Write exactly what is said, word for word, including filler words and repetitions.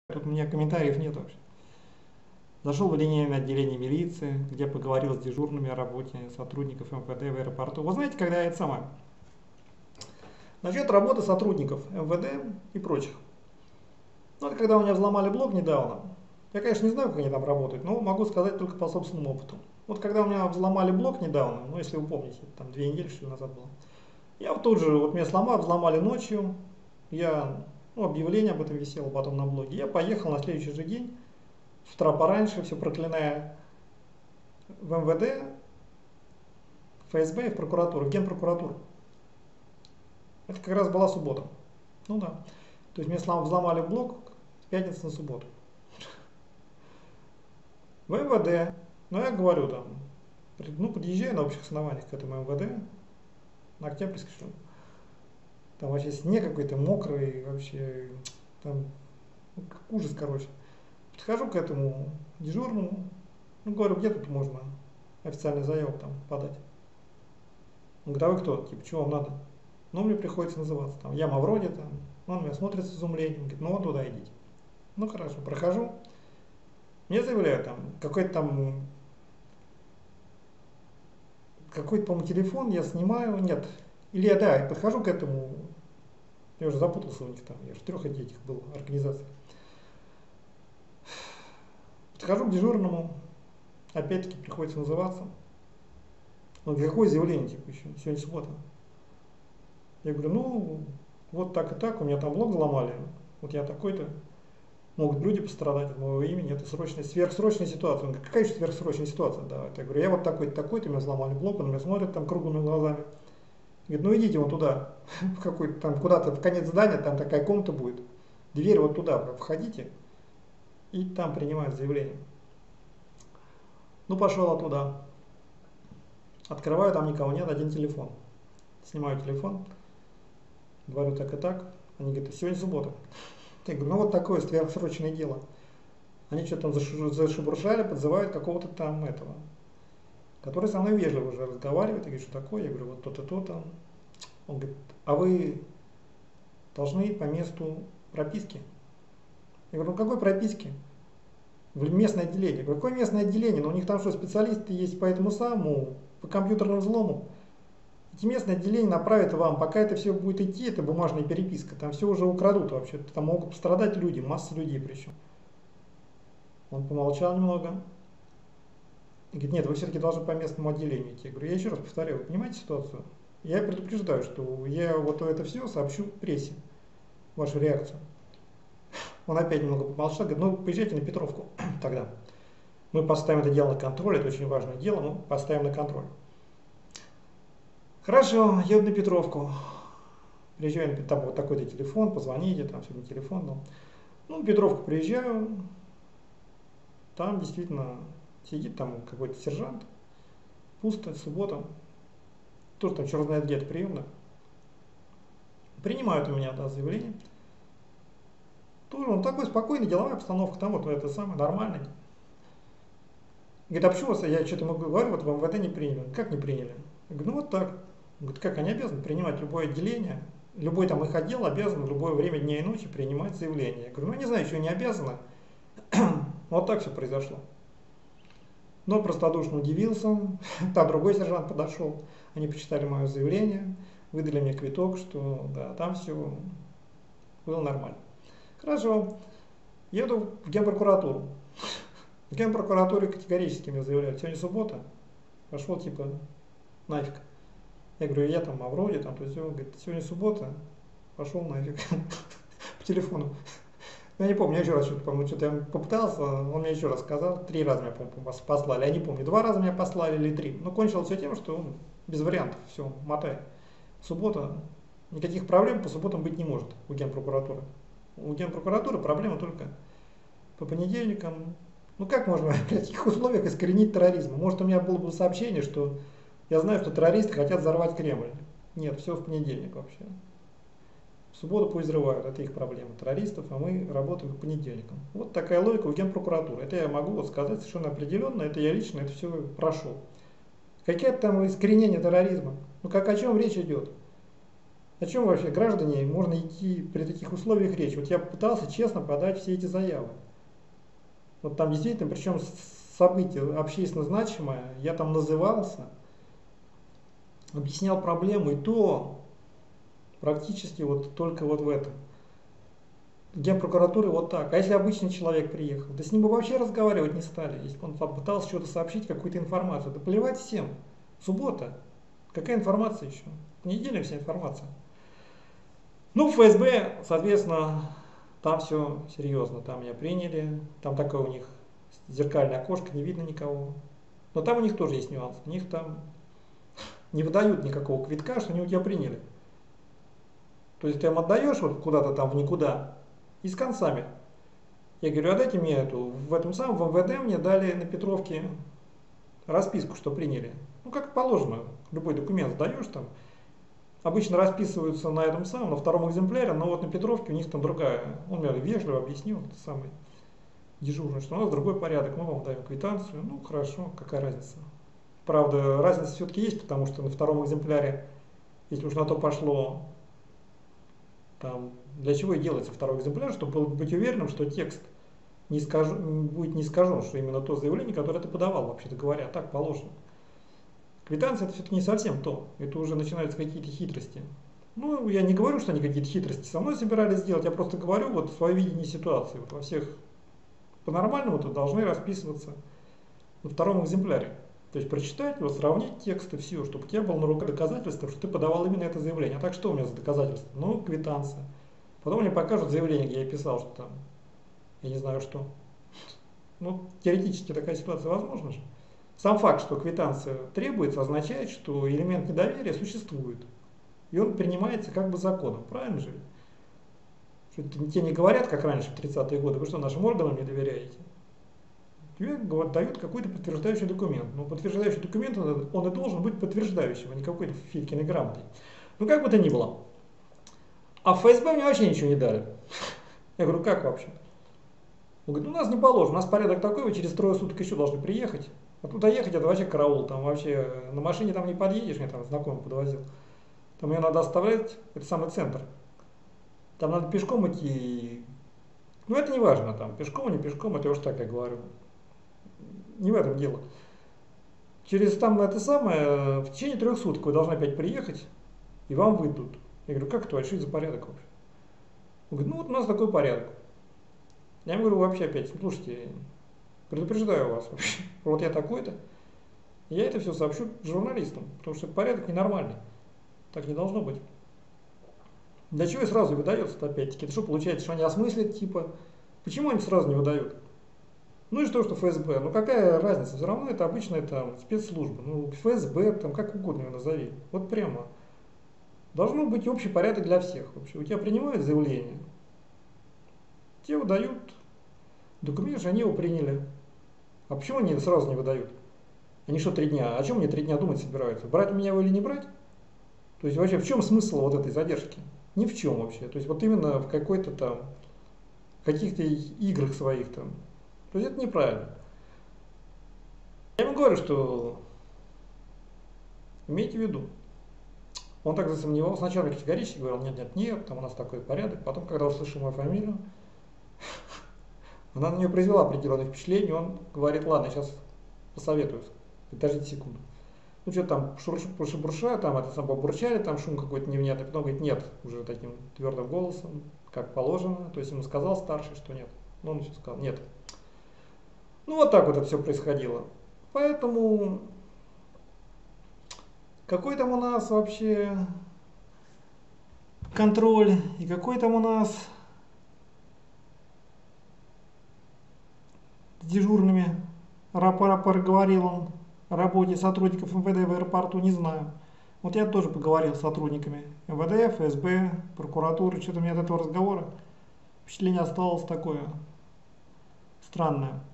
Тут у меня комментариев нет вообще. Зашел в линейное отделение милиции, где поговорил с дежурными о работе сотрудников эм вэ дэ в аэропорту. Вы знаете, когда это самое? Насчет работы сотрудников эм вэ дэ и прочих. Ну, это когда у меня взломали блог недавно. Я, конечно, не знаю, как они там работают, но могу сказать только по собственному опыту. Вот когда у меня взломали блог недавно, ну, если вы помните, там две недели, что ли, назад было, я вот тут же, вот меня сломали, взломали ночью, я, ну, объявление об этом висело потом на блоге, я поехал на следующий же день, с утра пораньше, все проклиная, в эм вэ дэ, в эф эс бэ и в прокуратуру, в генпрокуратуру. Это как раз была суббота. Ну да. То есть мне взломали блок с пятницы на субботу. В эм вэ дэ, ну я говорю там, ну подъезжаю на общих основаниях к этому эм вэ дэ, на Октябрьской, что ли. Там вообще снег какой-то мокрый, вообще, там, ну, ужас, короче. Подхожу к этому дежурному, ну говорю, где тут можно официальный заявок там подать. Он говорит, а вы кто? Типа, чего вам надо? Ну, мне приходится называться. Там, я Мавроди, там. Он меня смотрит с изумлением, говорит, ну вот туда идите. Ну хорошо, прохожу. Мне заявляют, там, какой-то там, какой-то, по-моему, телефон я снимаю, нет. Или я, да, я подхожу к этому, я уже запутался у них там, я же в трех этих был организациях. Подхожу к дежурному, опять-таки приходится называться. Он говорит, какое заявление, типа, еще, сегодня суббота. Я говорю, ну, вот так и так, у меня там блог взломали, вот я такой-то. Могут люди пострадать от моего имени, это срочная, сверхсрочная ситуация. Он говорит, какая же сверхсрочная ситуация? Да, я говорю, я вот такой-то, такой-то, меня взломали блок, он меня смотрит там круглыми глазами. Говорит, ну идите вон туда, в какой-то там, куда-то в конец здания, там такая комната будет. Дверь вот туда, входите, и там принимают заявление. Ну, пошел оттуда. Открываю, там никого нет, один телефон. Снимаю телефон, говорю так и так. Они говорят, сегодня суббота. Я говорю, ну вот такое сверхсрочное дело. Они что-то там зашебуршали, подзывают какого-то там этого, который со мной вежливо уже разговаривает, и говорит, что такое? Я говорю, вот то-то, то-то. Он говорит, а вы должны по месту прописки. Я говорю, ну какой прописки? В местное отделение. Я говорю, какое местное отделение? Ну у них там что, специалисты есть по этому самому, по компьютерному взлому. Эти местные отделения направят вам, пока это все будет идти, это бумажная переписка, там все уже украдут вообще, там могут пострадать люди, масса людей причем. Он помолчал немного. И говорит, нет, вы все-таки должны по местному отделению идти. Я говорю, я еще раз повторяю, вы понимаете ситуацию? Я предупреждаю, что я вот это все сообщу прессе, вашу реакцию. Он опять немного помолчал, говорит, ну поезжайте на Петровку тогда. Мы поставим это дело на контроль, это очень важное дело, мы поставим на контроль. Хорошо, еду на Петровку. Приезжаю, там вот такой-то телефон, позвоните, там сегодня телефон был. Ну, на Петровку приезжаю, там действительно сидит там какой-то сержант, пусто, суббота, тоже там черт знает где-то приемно. Принимают у меня, да, заявление. Тоже он такой спокойный, деловая обстановка, там вот это самое, нормальный. Говорит, а почему я что-то ему говорю, вот в эм вэ дэ не приняли? Как не приняли? Я говорю, ну вот так. Он говорит, как они обязаны принимать любое отделение, любой там их отдел обязан в любое время дня и ночи принимать заявление. Я говорю, ну не знаю, что не обязаны. Вот так все произошло. Но простодушно удивился, там другой сержант подошел, они почитали мое заявление, выдали мне квиток, что да, там все было нормально. Хорошо, еду в генпрокуратуру. В генпрокуратуре категорически мне заявляют, сегодня суббота, пошел типа нафиг. Я говорю, я там Мавроди, там то есть, он говорит, сегодня суббота, пошел нафиг по телефону. Я не помню, я еще раз что-то, по-моему, что-то я попытался, он мне еще раз сказал, три раза меня, по-моему, послали, я не помню, два раза меня послали или три. Но кончилось все тем, что он без вариантов, все, мотай. Суббота, никаких проблем по субботам быть не может у генпрокуратуры. У генпрокуратуры проблема только по понедельникам. Ну как можно в таких условиях искоренить терроризм? Может, у меня было бы сообщение, что я знаю, что террористы хотят взорвать Кремль. Нет, все в понедельник вообще. В субботу пусть взрывают, это их проблема, террористов, а мы работаем по понедельникам. Вот такая логика у генпрокуратуры. Это я могу вот сказать совершенно определенно, это я лично это все прошел. Какие там искоренения терроризма? Ну как о чем речь идет? О чем вообще, граждане, можно идти при таких условиях речь? Вот я пытался честно подать все эти заявы. Вот там действительно, причем событие общественно значимое, я там назывался, объяснял проблему, и то практически вот только вот в этом. Генпрокуратуры вот так. А если обычный человек приехал? Да с ним бы вообще разговаривать не стали, если бы он попытался что-то сообщить, какую-то информацию. Да плевать всем. Суббота. Какая информация еще? Неделя вся информация. Ну, в ФСБ, соответственно, там все серьезно. Там меня приняли. Там такое у них зеркальное окошко, не видно никого. Но там у них тоже есть нюанс. У них там не выдают никакого квитка, что они у тебя приняли. То есть ты им отдаешь вот куда-то там в никуда и с концами. Я говорю, а дайте мне эту, в этом самом, в МВД мне дали на Петровке расписку, что приняли. Ну, как положено, любой документ сдаешь там. Обычно расписываются на этом самом, на втором экземпляре, но вот на Петровке у них там другая. Он мне вежливо объяснил, это самый дежурный, что у нас другой порядок, мы вам даем квитанцию. Ну, хорошо, какая разница. Правда, разница все-таки есть, потому что на втором экземпляре, если уж на то пошло, там, для чего и делается второй экземпляр, чтобы быть уверенным, что текст не искажен, будет не искажен, что именно то заявление, которое ты подавал, вообще-то говоря, так положено. Квитанция это все-таки не совсем то, это уже начинаются какие-то хитрости. Ну, я не говорю, что они какие-то хитрости со мной собирались сделать, я просто говорю вот свое видение ситуации. Вот во всех по-нормальному-то должны расписываться на втором экземпляре. То есть прочитать, вот, сравнить текст и все, чтобы у тебя было на руках доказательство, что ты подавал именно это заявление. А так что у меня за доказательство? Ну, квитанция. Потом мне покажут заявление, где я писал, что там, я не знаю что. Ну, теоретически такая ситуация возможна же. Сам факт, что квитанция требуется, означает, что элемент недоверия существует. И он принимается как бы законом. Правильно же? Что тебе не говорят, как раньше, в тридцатые годы, вы что, нашим органам не доверяете? Тебе дают какой-то подтверждающий документ. Но подтверждающий документ, он и должен быть подтверждающим, а не какой-то Филькиной грамотой. Ну, как бы то ни было. А в ФСБ мне вообще ничего не дали. Я говорю, как вообще? Он говорит, ну, у нас не положено, у нас порядок такой, вы через трое суток еще должны приехать. А туда ехать, это вообще караул, там вообще на машине там не подъедешь, мне там знакомый подвозил. Там ее надо оставлять, это самый центр. Там надо пешком идти. Ну, это не важно, там, пешком, не пешком, это я уж так я говорю. Не в этом дело. Через там это самое, в течение трех суток вы должны опять приехать, и вам выйдут. Я говорю, как это, а что это за порядок вообще? Он говорит, ну вот у нас такой порядок. Я ему говорю, вообще опять, слушайте, предупреждаю вас вообще, вот я такой-то, я это все сообщу журналистам, потому что порядок ненормальный, так не должно быть. Для чего и сразу выдается опять-таки? Это что получается, что они осмыслят, типа, почему они сразу не выдают? Ну и что, что ФСБ? Ну какая разница? Все равно это обычная там спецслужба. Ну ФСБ, там как угодно ее назови. Вот прямо. Должно быть общий порядок для всех. Вообще. У тебя принимают заявление, тебе выдают документ, что они его приняли. А почему они сразу не выдают? Они что, три дня? О чем мне три дня думать собираются? Брать у меня его или не брать? То есть вообще в чем смысл вот этой задержки? Ни в чем вообще. То есть вот именно в какой-то там, каких-то играх своих там. То есть это неправильно. Я ему говорю, что имейте в виду. Он так засомневался. Сначала категорически говорил, нет, нет, нет, там у нас такой порядок. Потом, когда услышал мою фамилию, она на нее произвела определенное впечатление. Он говорит, ладно, сейчас посоветуюсь. Подождите секунду. Ну что там, шурша, там это сам побурчали, там шум какой-то невнятный. Потом говорит, нет, уже таким твердым голосом, как положено. То есть ему сказал старший, что нет. Но он еще сказал, нет. Ну вот так вот это все происходило. Поэтому какой там у нас вообще контроль и какой там у нас с дежурными, рапор говорил он о работе сотрудников МВД в аэропорту, не знаю. Вот я тоже поговорил с сотрудниками МВД, ФСБ, прокуратуры, что-то у меня от этого разговора впечатление осталось такое странное.